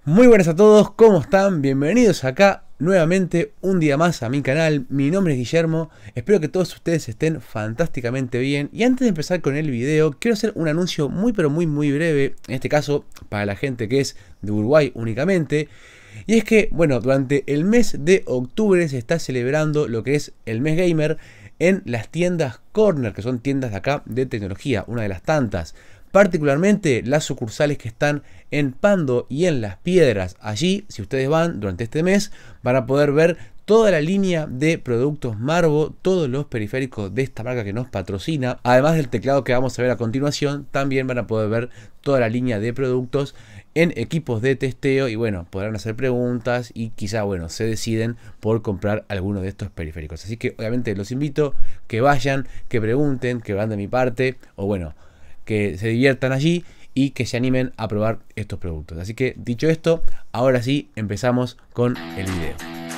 Muy buenas a todos, ¿cómo están? Bienvenidos acá nuevamente un día más a mi canal. Mi nombre es Guillermo, espero que todos ustedes estén fantásticamente bien. Y antes de empezar con el video, quiero hacer un anuncio muy muy breve, en este caso para la gente que es de Uruguay únicamente. Y es que, bueno, durante el mes de octubre se está celebrando lo que es el mes gamer en las tiendas Corner, que son tiendas de acá de tecnología, una de las tantas. Particularmente las sucursales que están en Pando y en Las Piedras. Allí, si ustedes van durante este mes, van a poder ver toda la línea de productos Marvo, todos los periféricos de esta marca que nos patrocina. Además del teclado que vamos a ver a continuación, también van a poder ver toda la línea de productos en equipos de testeo y bueno, podrán hacer preguntas y quizá, bueno, se deciden por comprar alguno de estos periféricos. Así que obviamente los invito que vayan, que pregunten, que van de mi parte o bueno, que se diviertan allí y que se animen a probar estos productos. Así que dicho esto, ahora sí empezamos con el video.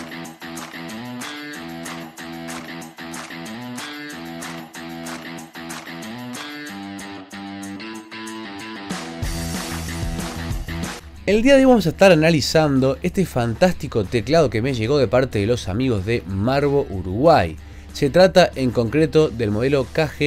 El día de hoy vamos a estar analizando este fantástico teclado que me llegó de parte de los amigos de Marvo Uruguay. Se trata en concreto del modelo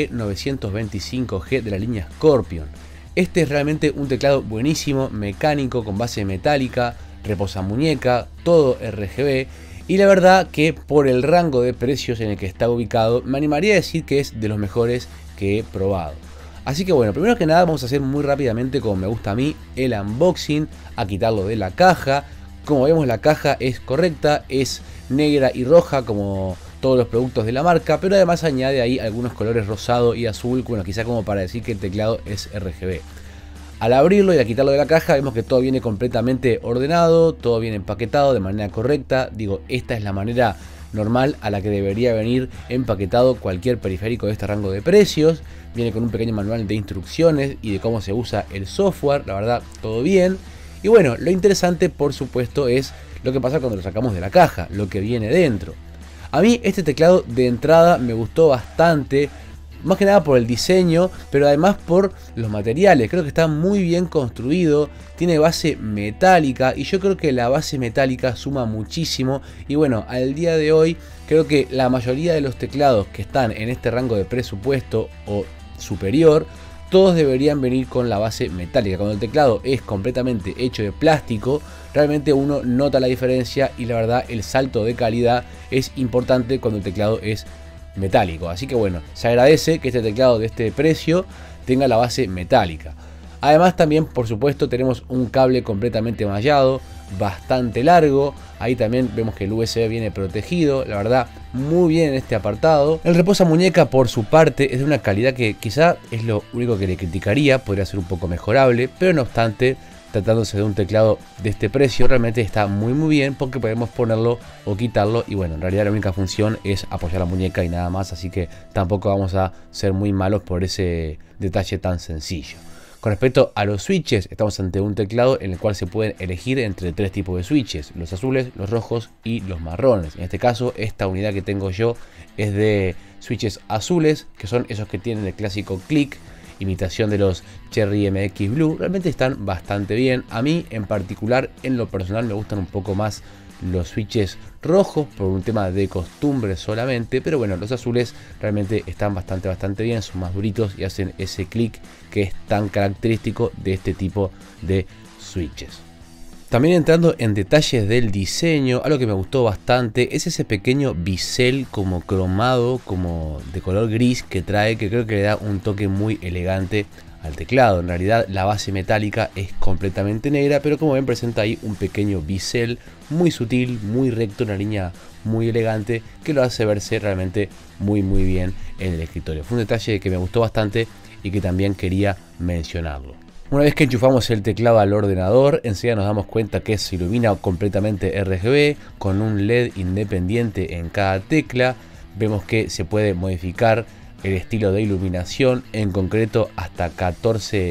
KG925G de la línea Scorpion. Este es realmente un teclado buenísimo, mecánico, con base metálica, reposamuñeca, todo RGB. Y la verdad que por el rango de precios en el que está ubicado, me animaría a decir que es de los mejores que he probado. Así que bueno, primero que nada vamos a hacer muy rápidamente, como me gusta a mí, el unboxing, a quitarlo de la caja. Como vemos, la caja es correcta, es negra y roja como todos los productos de la marca, pero además añade ahí algunos colores rosado y azul, bueno, quizá como para decir que el teclado es RGB. Al abrirlo y a quitarlo de la caja vemos que todo viene completamente ordenado, todo viene empaquetado de manera correcta. Digo, esta es la manera normal a la que debería venir empaquetado cualquier periférico de este rango de precios. Viene con un pequeño manual de instrucciones y de cómo se usa el software, la verdad, todo bien. Y bueno, lo interesante por supuesto es lo que pasa cuando lo sacamos de la caja, lo que viene dentro. A mí este teclado de entrada me gustó bastante, más que nada por el diseño, pero además por los materiales. Creo que está muy bien construido, tiene base metálica y yo creo que la base metálica suma muchísimo. Y bueno, al día de hoy creo que la mayoría de los teclados que están en este rango de presupuesto o superior, todos deberían venir con la base metálica. Cuando el teclado es completamente hecho de plástico, realmente uno nota la diferencia y la verdad el salto de calidad es importante cuando el teclado es metálico. Así que bueno, se agradece que este teclado de este precio tenga la base metálica. Además también por supuesto tenemos un cable completamente mallado, bastante largo. Ahí también vemos que el USB viene protegido, la verdad muy bien en este apartado. El reposamuñeca por su parte es de una calidad que quizá es lo único que le criticaría, podría ser un poco mejorable, pero no obstante, tratándose de un teclado de este precio, realmente está muy bien porque podemos ponerlo o quitarlo y bueno, en realidad la única función es apoyar la muñeca y nada más, así que tampoco vamos a ser muy malos por ese detalle tan sencillo. Con respecto a los switches, estamos ante un teclado en el cual se pueden elegir entre tres tipos de switches, los azules, los rojos y los marrones. En este caso, esta unidad que tengo yo es de switches azules, que son esos que tienen el clásico click, imitación de los Cherry MX Blue. Realmente están bastante bien. A mí en particular, en lo personal, me gustan un poco más los switches rojos por un tema de costumbre solamente, pero bueno, los azules realmente están bastante bien, son más duritos y hacen ese clic que es tan característico de este tipo de switches. También entrando en detalles del diseño, algo que me gustó bastante es ese pequeño bisel como cromado, como de color gris que trae, que creo que le da un toque muy elegante al teclado. En realidad la base metálica es completamente negra, pero como ven presenta ahí un pequeño bisel muy sutil, muy recto, una línea muy elegante que lo hace verse realmente muy bien en el escritorio. Fue un detalle que me gustó bastante y que también quería mencionarlo. Una vez que enchufamos el teclado al ordenador, enseguida nos damos cuenta que se ilumina completamente RGB con un LED independiente en cada tecla. Vemos que se puede modificar el estilo de iluminación, en concreto hasta 14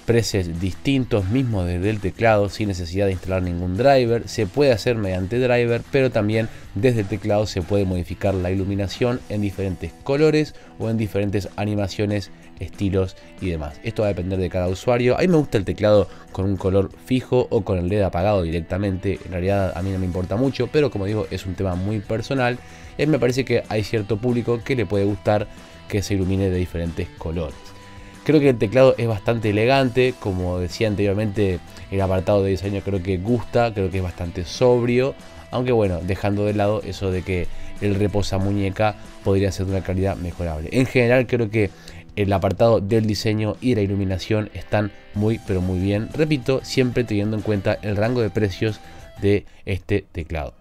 presets distintos mismos desde el teclado sin necesidad de instalar ningún driver. Se puede hacer mediante driver, pero también desde el teclado se puede modificar la iluminación en diferentes colores o en diferentes animaciones, estilos y demás. Esto va a depender de cada usuario. A mí me gusta el teclado con un color fijo o con el LED apagado directamente. En realidad a mí no me importa mucho, pero como digo, es un tema muy personal. Y me parece que hay cierto público que le puede gustar que se ilumine de diferentes colores. Creo que el teclado es bastante elegante, como decía anteriormente, el apartado de diseño creo que gusta, creo que es bastante sobrio, aunque bueno, dejando de lado eso de que el reposamuñeca podría ser de una calidad mejorable. En general creo que el apartado del diseño y la iluminación están muy pero muy bien, repito, siempre teniendo en cuenta el rango de precios de este teclado.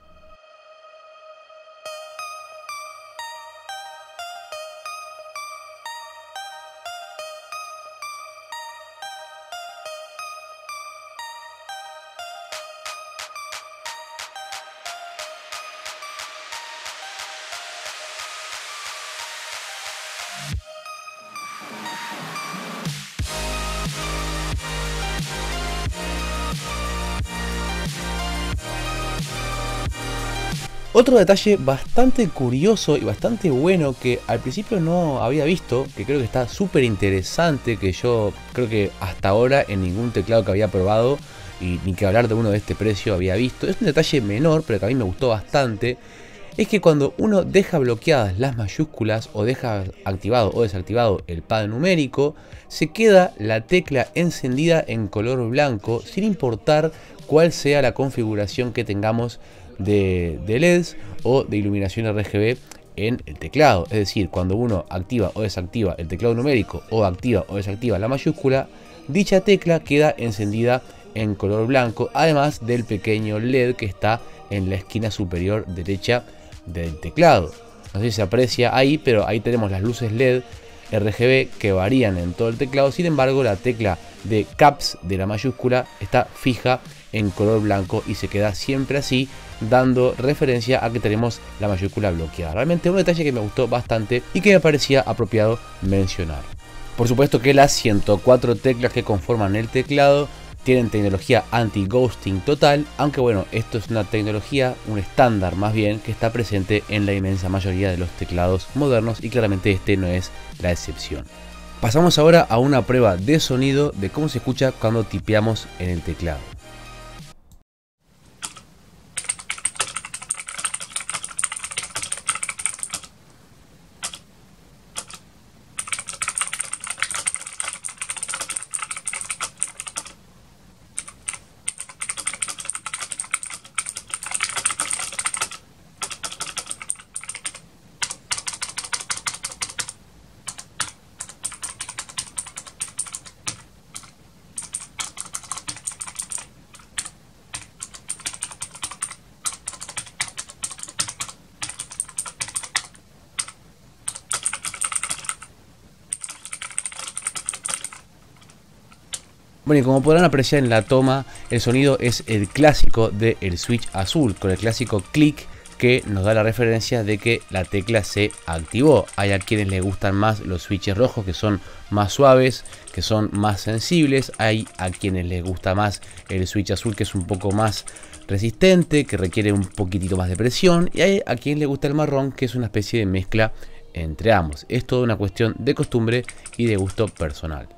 Otro detalle bastante curioso y bastante bueno que al principio no había visto, que creo que está súper interesante, que yo creo que hasta ahora en ningún teclado que había probado, y ni que hablar de uno de este precio había visto, es un detalle menor pero que a mí me gustó bastante, es que cuando uno deja bloqueadas las mayúsculas o deja activado o desactivado el pad numérico, se queda la tecla encendida en color blanco sin importar cuál sea la configuración que tengamos de LEDs o de iluminación RGB en el teclado. Es decir, cuando uno activa o desactiva el teclado numérico o activa o desactiva la mayúscula, dicha tecla queda encendida en color blanco, además del pequeño LED que está en la esquina superior derecha del teclado. No sé si se aprecia ahí, pero ahí tenemos las luces LED RGB que varían en todo el teclado. Sin embargo, la tecla de caps de la mayúscula está fija en color blanco y se queda siempre así, dando referencia a que tenemos la mayúscula bloqueada. Realmente un detalle que me gustó bastante y que me parecía apropiado mencionar. Por supuesto que las 104 teclas que conforman el teclado tienen tecnología anti-ghosting total, aunque bueno, esto es una tecnología, un estándar más bien, que está presente en la inmensa mayoría de los teclados modernos y claramente este no es la excepción. Pasamos ahora a una prueba de sonido de cómo se escucha cuando tipeamos en el teclado. Bueno, y como podrán apreciar en la toma, el sonido es el clásico del switch azul, con el clásico clic que nos da la referencia de que la tecla se activó. Hay a quienes les gustan más los switches rojos, que son más suaves, que son más sensibles. Hay a quienes les gusta más el switch azul, que es un poco más resistente, que requiere un poquitito más de presión. Y hay a quien le gusta el marrón, que es una especie de mezcla entre ambos. Es toda una cuestión de costumbre y de gusto personal.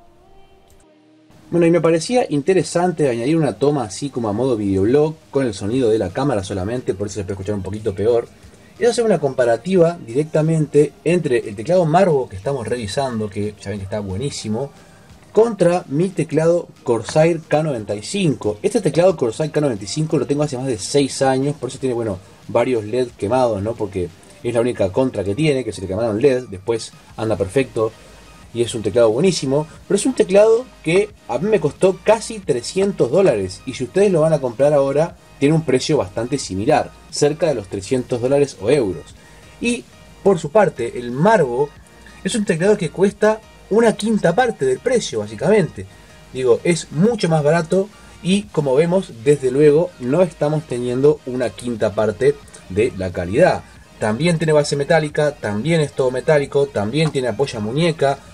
Bueno, y me parecía interesante añadir una toma así como a modo videoblog con el sonido de la cámara solamente, por eso se puede escuchar un poquito peor. Y hacer una comparativa directamente entre el teclado Marvo que estamos revisando, que ya ven que está buenísimo, contra mi teclado Corsair K95. Este teclado Corsair K95 lo tengo hace más de 6 años, por eso tiene, bueno, varios LED quemados, ¿no? Porque es la única contra que tiene, que se le quemaron LED, después anda perfecto. Y es un teclado buenísimo, pero es un teclado que a mí me costó casi $300. Y si ustedes lo van a comprar ahora, tiene un precio bastante similar, cerca de los $300 o euros. Y por su parte, el Marvo es un teclado que cuesta una quinta parte del precio, básicamente. Digo, es mucho más barato y como vemos, desde luego, no estamos teniendo una quinta parte de la calidad. También tiene base metálica, también es todo metálico, también tiene apoya muñeca.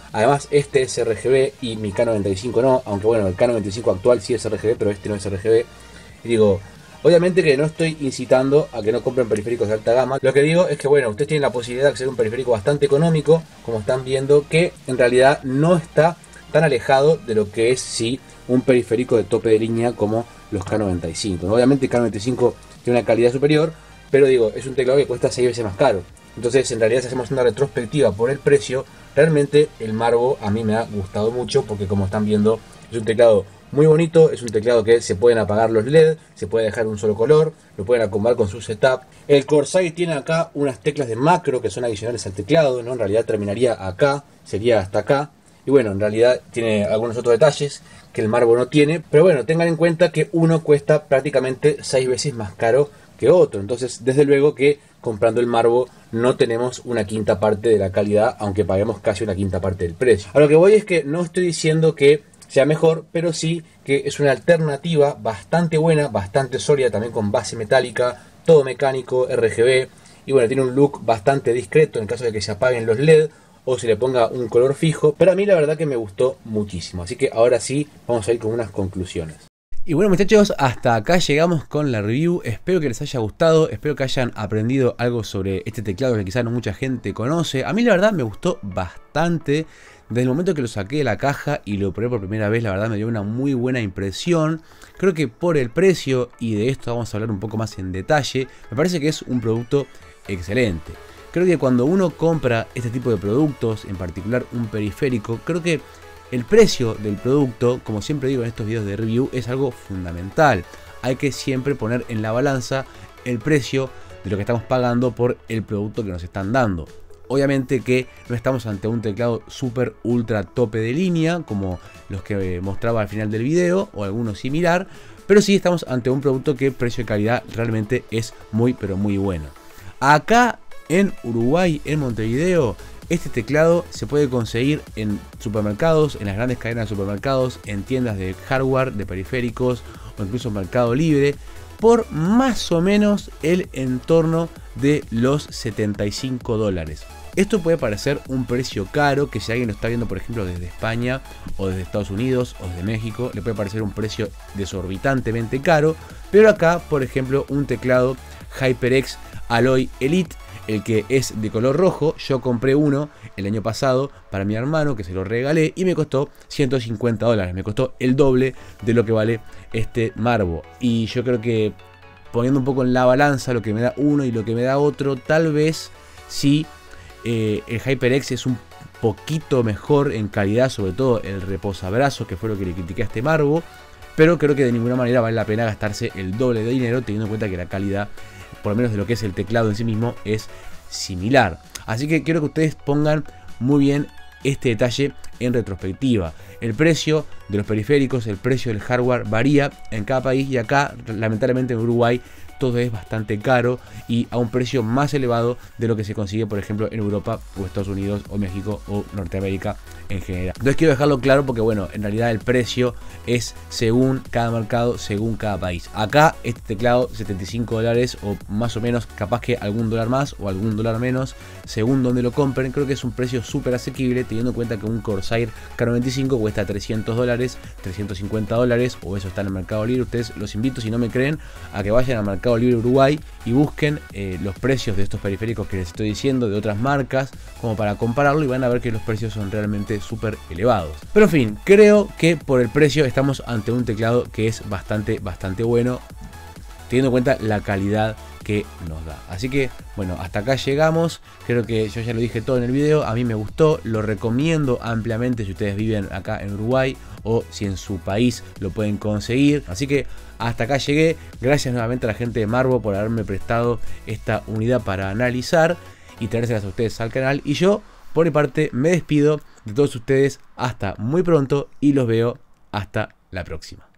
Además este es RGB y mi K95 no, aunque bueno, el K95 actual sí es RGB, pero este no es RGB. Y digo, obviamente que no estoy incitando a que no compren periféricos de alta gama. Lo que digo es que bueno, ustedes tienen la posibilidad de acceder a un periférico bastante económico, como están viendo, que en realidad no está tan alejado de lo que es sí un periférico de tope de línea como los K95. Obviamente el K95 tiene una calidad superior, pero digo, es un teclado que cuesta 6 veces más caro. Entonces en realidad si hacemos una retrospectiva por el precio, realmente el Marvo a mí me ha gustado mucho, porque como están viendo es un teclado muy bonito, es un teclado que se pueden apagar los LED, se puede dejar un solo color, lo pueden acomodar con su setup. El Corsair tiene acá unas teclas de macro que son adicionales al teclado, ¿no? En realidad terminaría acá, sería hasta acá. Y bueno, en realidad tiene algunos otros detalles que el Marvo no tiene, pero bueno, tengan en cuenta que uno cuesta prácticamente 6 veces más caro que otro. Entonces, desde luego que comprando el Marvo no tenemos una quinta parte de la calidad, aunque paguemos casi una quinta parte del precio. A lo que voy es que no estoy diciendo que sea mejor, pero sí que es una alternativa bastante buena, bastante sólida, también con base metálica, todo mecánico, RGB, y bueno, tiene un look bastante discreto en caso de que se apaguen los LED o se le ponga un color fijo, pero a mí la verdad que me gustó muchísimo. Así que ahora sí vamos a ir con unas conclusiones. Y bueno muchachos, hasta acá llegamos con la review. Espero que les haya gustado, espero que hayan aprendido algo sobre este teclado que quizás no mucha gente conoce. A mí la verdad me gustó bastante. Desde el momento que lo saqué de la caja y lo probé por primera vez, la verdad me dio una muy buena impresión. Creo que por el precio, y de esto vamos a hablar un poco más en detalle, me parece que es un producto excelente. Creo que cuando uno compra este tipo de productos, en particular un periférico, creo que el precio del producto, como siempre digo en estos videos de review, es algo fundamental. Hay que siempre poner en la balanza el precio de lo que estamos pagando por el producto que nos están dando. Obviamente que no estamos ante un teclado super ultra tope de línea como los que mostraba al final del video o alguno similar, pero sí estamos ante un producto que precio y calidad realmente es muy pero muy bueno. Acá en Uruguay, en Montevideo, este teclado se puede conseguir en supermercados, en las grandes cadenas de supermercados, en tiendas de hardware, de periféricos o incluso en Mercado Libre, por más o menos el entorno de los 75 dólares. Esto puede parecer un precio caro, que si alguien lo está viendo por ejemplo desde España o desde Estados Unidos o desde México, le puede parecer un precio desorbitantemente caro, pero acá por ejemplo un teclado HyperX Alloy Elite, el que es de color rojo, yo compré uno el año pasado para mi hermano, que se lo regalé, y me costó 150 dólares, me costó el doble de lo que vale este Marvo. Y yo creo que poniendo un poco en la balanza lo que me da uno y lo que me da otro, tal vez sí el HyperX es un poquito mejor en calidad, sobre todo el reposabrazos, que fue lo que le critiqué a este Marvo, pero creo que de ninguna manera vale la pena gastarse el doble de dinero, teniendo en cuenta que la calidad, por lo menos de lo que es el teclado en sí mismo, es similar. Así que quiero que ustedes pongan muy bien este detalle en retrospectiva. El precio de los periféricos, el precio del hardware varía en cada país, y acá lamentablemente en Uruguay todo es bastante caro y a un precio más elevado de lo que se consigue por ejemplo en Europa o Estados Unidos o México o Norteamérica en general. Entonces quiero dejarlo claro porque bueno, en realidad el precio es según cada mercado, según cada país. Acá este teclado 75 dólares o más o menos, capaz que algún dólar más o algún dólar menos según donde lo compren. Creo que es un precio súper asequible teniendo en cuenta que un Corsair K95 cuesta 300 dólares, 350 dólares, o eso está en el Mercado Libre. Ustedes, los invito, si no me creen, a que vayan al Mercado Libre Uruguay y busquen los precios de estos periféricos que les estoy diciendo de otras marcas como para compararlo, y van a ver que los precios son realmente súper elevados. Pero en fin, creo que por el precio estamos ante un teclado que es bastante bueno, teniendo en cuenta la calidad que nos da. Así que bueno, hasta acá llegamos. Creo que yo ya lo dije todo en el video. A mí me gustó, lo recomiendo ampliamente si ustedes viven acá en Uruguay o si en su país lo pueden conseguir. Así que hasta acá llegué. Gracias nuevamente a la gente de Marvo por haberme prestado esta unidad para analizar y traérselas a ustedes al canal. Y yo, por mi parte, me despido de todos ustedes. Hasta muy pronto y los veo hasta la próxima.